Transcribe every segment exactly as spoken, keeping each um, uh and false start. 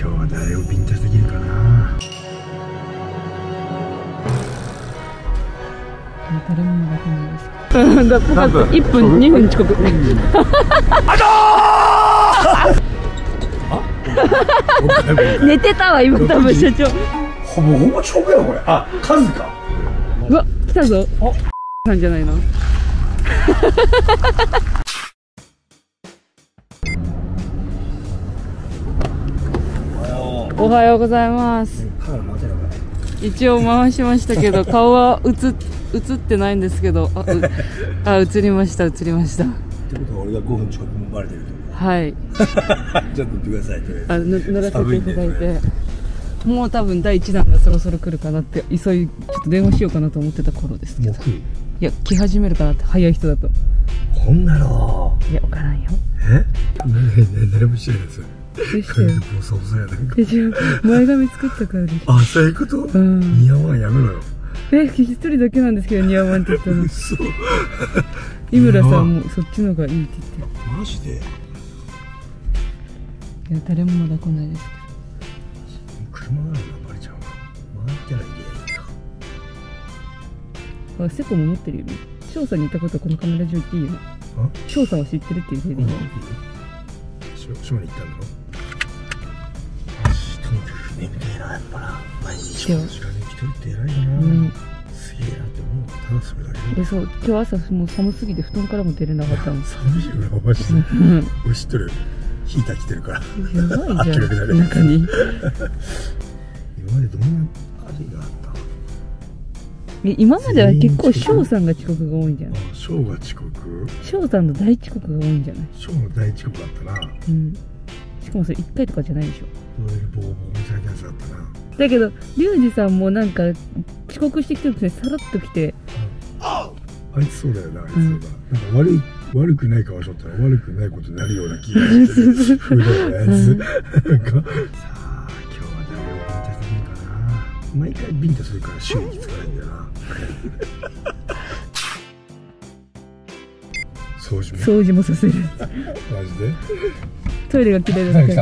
今日は誰をビンタできるかな。 誰も分かんないです。だっていっぷんにふん遅刻。寝てたわ今多分社長。 ほぼほぼ遅刻やこれ。あ、カズか。 うわ、来たぞ。さんじゃないな。おはようございます。一応回しましたけど、顔は映映ってないんですけど、あ、あ、映りました、映りました。 ってことは俺がごふん遅刻もバレてると。 はい。 ちょっと乗ってください。とりあえず。 あ、乗らせていただいて。もう多分だいいちだんがそろそろ来るかなって、急いちょっと電話しようかなと思ってた頃ですけど。もう来る？いや、来始めるかなって、早い人だと。 こんなの。 いや、わからんよ。 え？誰もしてないです。 どうしてよ。 ボソボソやなんか。 前髪作ったからでしょ。 あ、そういうこと？うん。似合わんやめろよ。 え、一人だけなんですけど似合わんって言ったの。 そう。 井村さんもそっちのがいいって言って。 マジで？ いや、誰もまだ来ないですけど。 車があるのバレちゃうわ。回ってないでいいか。 あ、セコも持ってるよね。翔さんに言ったことはこのカメラ上言っていいよね。翔さんは知ってるっていうふうに。 島に行ったんだろ。とにかく眠たいな、やっぱな。毎日この時間に来とるって偉いよな。すげえなって思う。ただそれだけ。 え、そう、今日朝もう寒すぎて布団からも出れなかったの。 寒いよな、マジで。俺知ってる。ヒーター来てるから。 やばいじゃん。中に。 今までどんなあれがあった？ え、今までは結構翔さんが遅刻が多いんじゃない？ あ、翔が遅刻？ 翔さんの大遅刻が多いんじゃない？ 翔の大遅刻だったな。 うん。しかもそれいっかいとかじゃないでしょ。 それでボーボーみたいなやつだったな。 だけどリュウジさんもなんか遅刻してきてるくせにさらっと来て、 あいつそうだよな、あいつそうだ、うん、なんか悪い悪くない顔しとったら悪くないことになるような気がしてる風だよね、あいつ。なんかさあ今日は誰をビンタできるかな。毎回ビンタするから収益つかないんだよな。掃除も掃除もさせる。 マジでトイレが綺麗だった。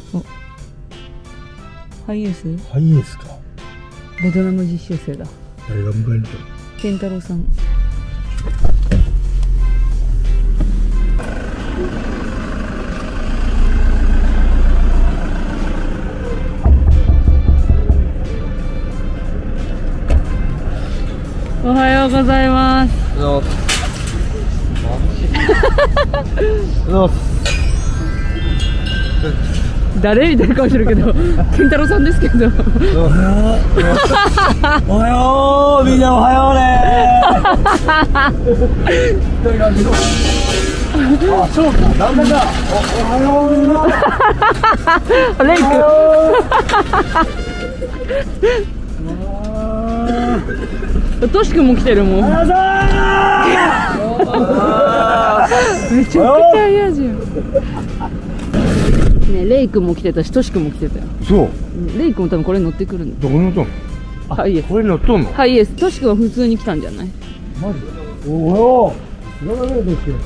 ハイエース？ ハイエースか。 ベトナム実習生だ。 誰が迎えに来たの？ 健太郎さん。おはようございます。誰みたいな顔してるけど、健太郎さんですけど。おはよう、みんなおはようね。あ、そうか、旦那だ。おはよう。 レイク。トシ君も来てるもん。めちゃくちゃ嫌じゃん。ね、レイ君も来てたし、トシ君も来てたよ。 そう。 レイ君も多分これ乗ってくるんだ。 どこに乗っとんの？ ハイエース。 これ乗っとんの？ ハイエース。トシ君は普通に来たんじゃない？ マジで？おはよう。知らないですけど。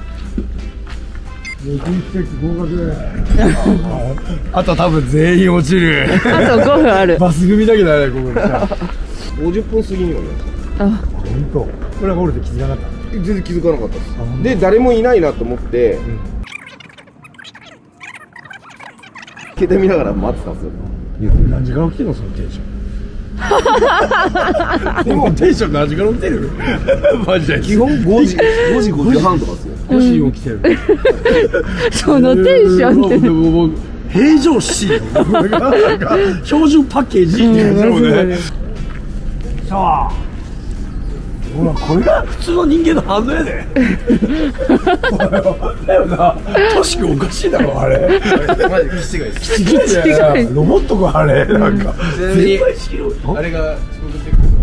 あと多分全員落ちる。 あとごふんある。 バス組だけだね、ここにさ。ごじゅっぷん過ぎにおります。 あ、 本当。これが折れて気づかなかった。 全然気づかなかったです。で、誰もいないなと思って、うん、携帯見ながら待ってたんですよ。 何時から起きてんの、そのテンション。でもテンション何時から起きてる？マジで。 基本ごじ、ごじごじはんとかですよ。 ごじ起きてる。 そのテンションって。 平常心。標準パッケージってやつもね。さあ。ほら、これが普通の人間の反応やで。だよな。トシ君おかしいだろ、あれ。 マジで気違いです。 気違い。 ロボットか、あれ。なんか。 絶対仕切ろう。あれが仕事してくる。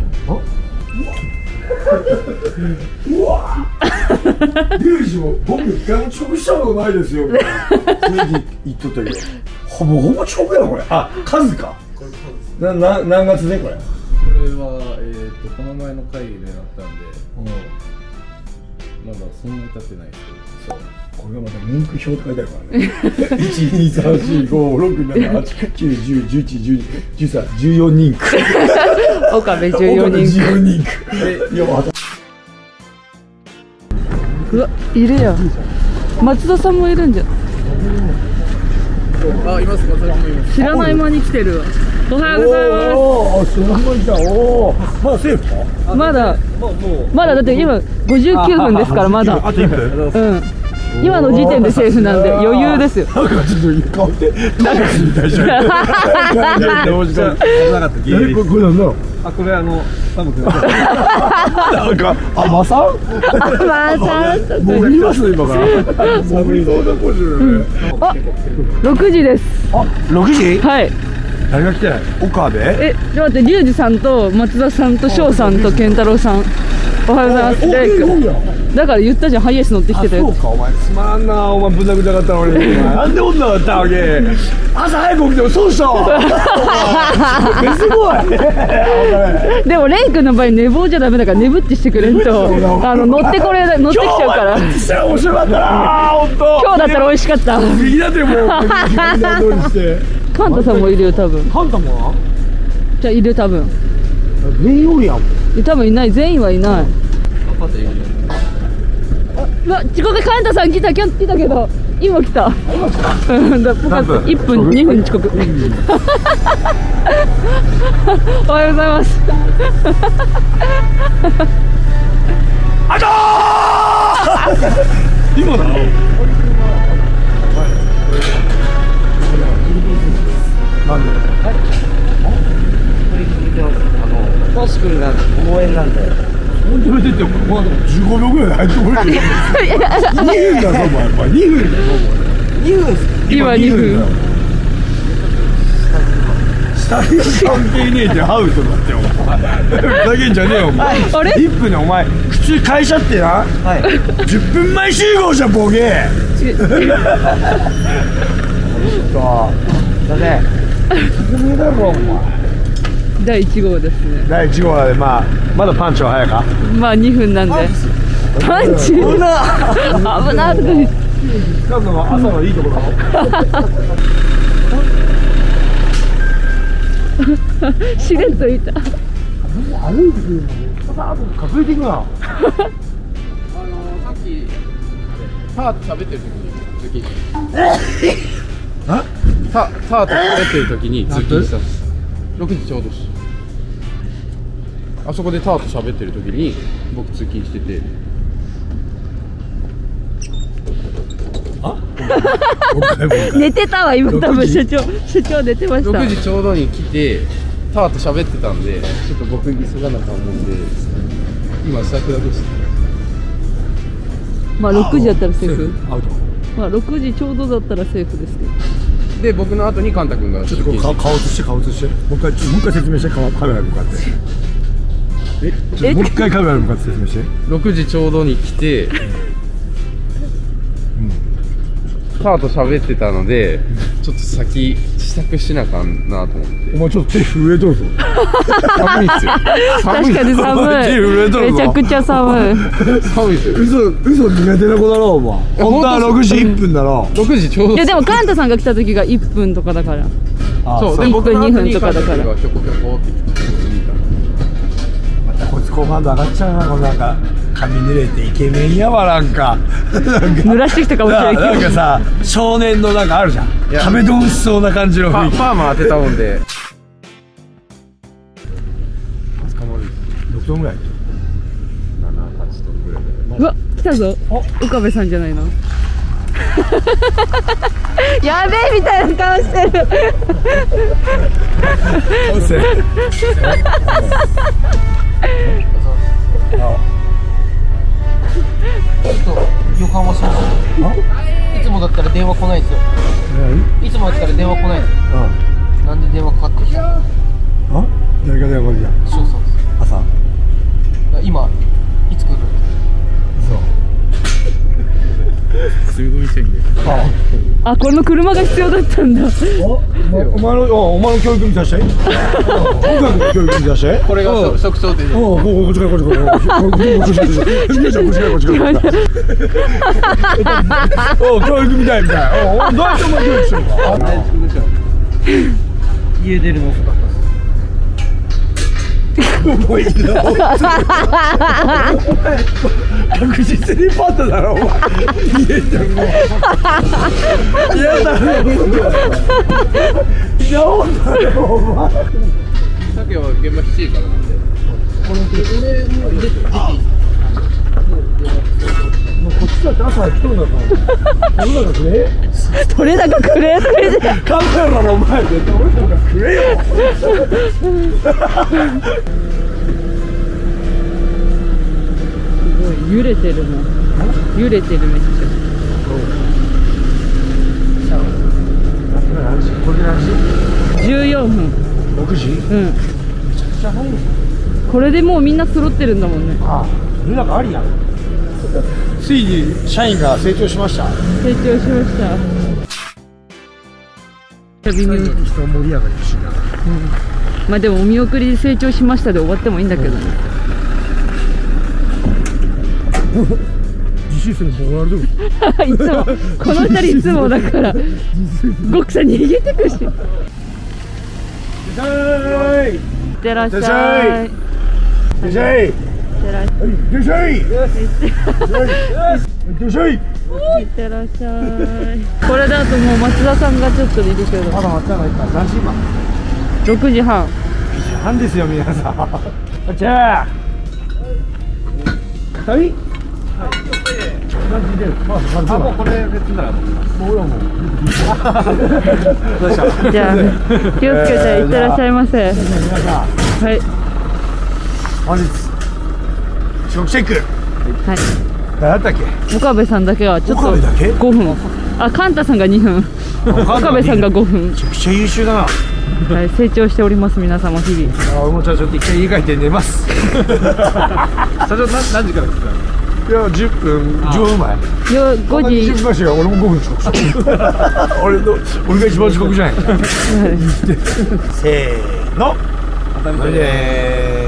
うわ。リュウジも僕一回も遅刻したことないですよ。みたいな。言っとったけど。ほぼほぼ遅刻やろ、これ。あ、数か。これ数です。な、な、何月でこれ。 これは、えっと、この前の会議でなったんで、まだそんなに経ってないですけど、そう。 これがまた人気表って書いてあるからねいちにさんしごろくななはちきゅうじゅうじゅういちじゅうにじゅうさんじゅうよん人区岡部じゅうよん人区うわいるやん松田さんもいるんじゃんあ、います、松田さんもいます。 知らない間に来てるわおはようございますおお知らないじゃんおおまだセーフかまだまだだって今ごじゅうきゅうふんですからまだあといっぷんうん今の時点でセーフなんで余裕ですよなんかちょっと顔ってタクシーみたいじゃんどうしたなかったえこれこれなんだろうあ、これあの、寒くなっなんかあまさんまさんもう見ます今から寒いそうだこしるあろくじですあろくじはい誰が来てない岡部えちょっと待ってリュウジさんと松田さんと翔さんと健太郎さんおはようございますレイ君だから言ったじゃんハイエース乗ってきてたよそうかお前つまらんなお前ぶん殴りたかったのになんで女だったわけ朝早く起きてもそうしたわすごいでもレイ君の場合寝坊じゃダメだから眠ってしてくれんとあの乗ってこれ乗ってきちゃうから面白かったな本当今日だったら美味しかった右だってもう通りしてカンタさんもいるよ多分カンタもじゃあいる多分全員おるやん多分いない全員はいないうわ遅刻カンタさん来た今日来たけど今来たうんだぽかったいっぷんにふん遅刻おはようございますあちょー今だなんでトシ君が応援なんで。 ほんとめてってまだじゅうごびょうぐらいで入ってこれるにふんだぞお前お前にふんだぞお前にふん今にふん下着関係ねえってアウトだってお前ふざけんじゃねえよお前あれいっぷんでお前普通会社ってなはいじゅっぷんまえ集合じゃんボケそうだね説明だろお前だいいち号ですねだいいち号でまあまだパンチは早いかまあにふんなんでパンチ危な危ない使うのは朝のいいところだろしれっといた歩いてくるのただあと数えていくなあのさっきターと喋ってる時にあタターと喋ってる時に通勤したんですろくじちょうどしあそこでターと喋ってる時に僕通勤してて寝てたわ今多分社長社長寝てましたろくじちょうどに来てターと喋ってたんでちょっと僕急がなきゃ思うんで今支度だけしてまあろくじだったらセーフアウトまあろくじちょうどだったらセーフですけどで僕の後にカンタ君がちょっとこう顔顔映して顔映してもう一回もう一回説明してカカメラに向かってえちょっともう一回カメラに向かって説明してろくじちょうどに来てターと喋ってたのでちょっと先支度しなあかんなと思ってお前ちょっと手震えとるぞ寒いっすよ確かに寒手震えとるぞいめちゃくちゃ寒い寒いっすよ嘘嘘苦手な子だろお前本当はろくじいっぷんだろろくじちょうどいやでもカンタさんが来た時がいっぷんとかだからそうでいっぷん僕の後ににふんとかだからカンタ君がひょこひょこって来てまたこいつ高感度上がっちゃうなこのなんか髪濡れてイケメンやわなんか濡らしてきたかもしれないなんけどかさ少年のなんかあるじゃんいや壁ドンしそうな感じの雰囲気パパーマ当てたもんで捕まるろくトンぐらいななはちトンぐらいでうわ来たぞ岡部さんじゃないのやべえみたいな顔してる音声ちょっと予感はしますいつもだったら電話来ないですよいつもだったら電話来ないですよなんで電話かかってきたあ誰が電話じゃん翔さんです朝今いつ来るそう住み込みしたいんで。 あ、この車が必要だったんだ。 お前のお前の教育見させて。音楽の教育見させて。 これが職長で。 おお、こっちからこっちからこっちからこっちからこっちからこっちからこっちから。お教育みたいみたい。おどうやってお前教育してるのか。 家出るの遅かったです。 もういいな。確実にパットだろお前。家じゃんもう。嫌だろ。嫌だろお前。 さっきは現場しちじからなんで。 この俺も出て出ていい。 もうこっちだって朝来とんだから。俺らがくれ。 取れ高くれとか言って。 カメラの前で俺らがくれよ。 揺れてるもん。揺れてるめっちゃ。じゅうよんふん。 ろくじ？ うん。これでもうみんな揃ってるんだもんね。 ああ、俺らがありやん。ついに社員が成長しました。 成長しました。微妙に。 人盛り上がり欲しいな。 うん。まあでもお見送り成長しましたで終わってもいいんだけどね。 自習生にボコられてる。 いつもこの二人いつもだからゴクさん逃げてくし。いってらっしゃい。いってらっしゃい。いってらっしゃい。いってらっしゃい。これだともう松田さんがちょっといるけど。 まだ松田がいた。何時今？ ろくじはん。 なんですよ皆さん。じゃあ。はい。何時出る？まあ、もうこれ別ならもう俺はもう。どうした？ じゃあ気をつけていってらっしゃいませ。 皆さん。 はい。 本日遅刻チェック。 はい。 誰だったっけ？ 岡部さんだけはちょっと岡部だけごふん。あ、カンタさんがにふん。岡部さんがごふん。 めちゃくちゃ優秀だな。 はい、成長しております皆様日々。 あ、俺もじゃあちょっと一回家帰って寝ます。 社長何何時から来たの？ いやじゅっぷんじゅうごふんまえ。 よごじ。 じゅっぷんまえしか俺もごふん遅刻した。俺の俺が一番遅刻じゃない。せーの。 当たり前。